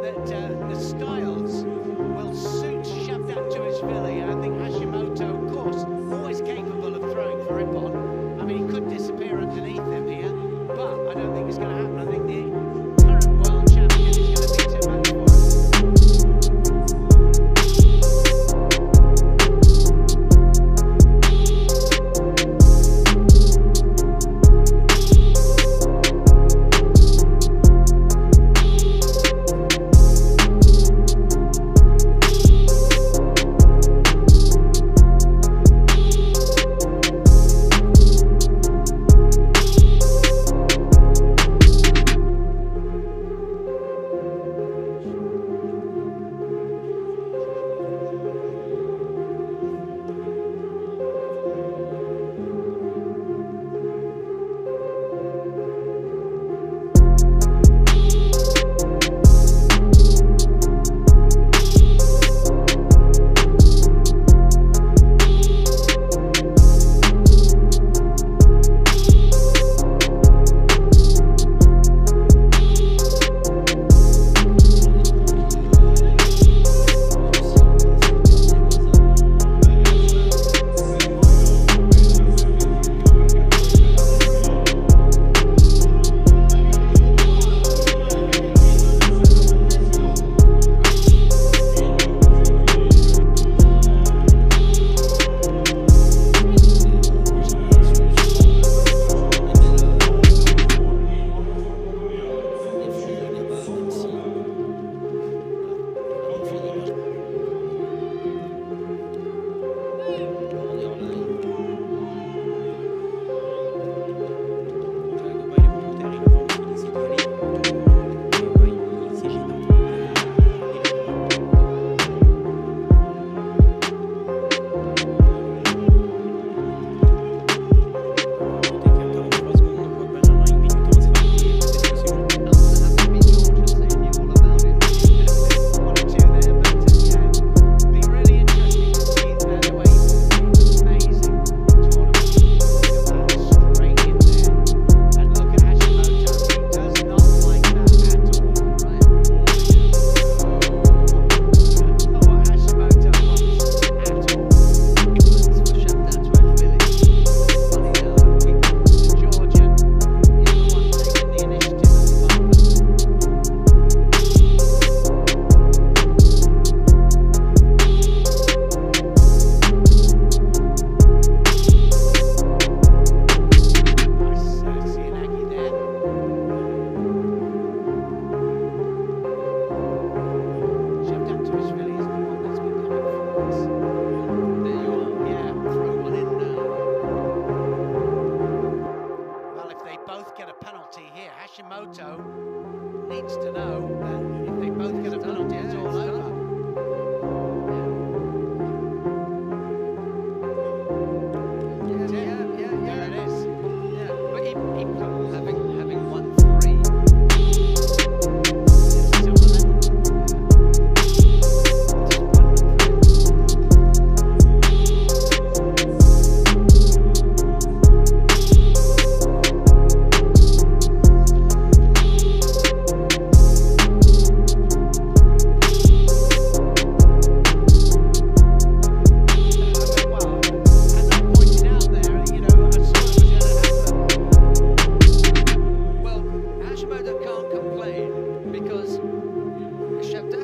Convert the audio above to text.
that the styles will suit Shavdatuashvili. I think Hashimoto, of course, always capable of throwing for Ippon. I mean, he could disappear underneath him here, but I don't think it's going to happen. I think the current world champion is going to be too much for him. Hashimoto needs to know that if they both get a penalty, it's all over. There it is. Yeah, but having won 3. Shavdatuashvili